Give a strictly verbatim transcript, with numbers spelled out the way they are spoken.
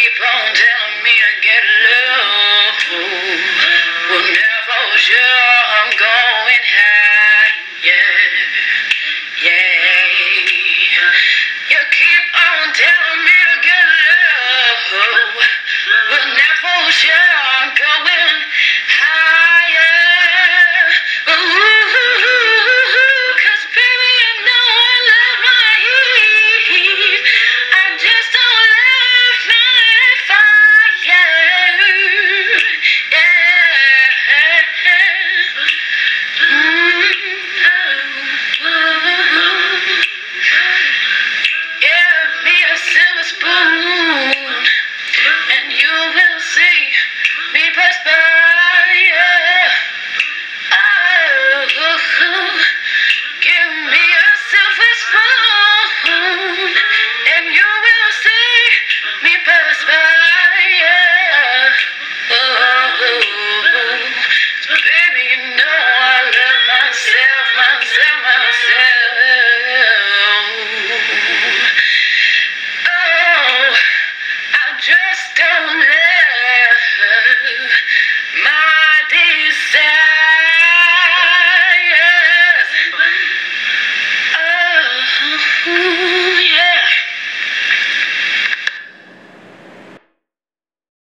keep on telling me to get low. Well, now for sure I'm going high. Yeah, yeah. You keep on telling me to get low. Well, now for sure I'm going higher. Ooh, 'cause baby, you know I love my heat. I just don't love my fire. Yeah. Mm-hmm. Yeah, me a silver spoon.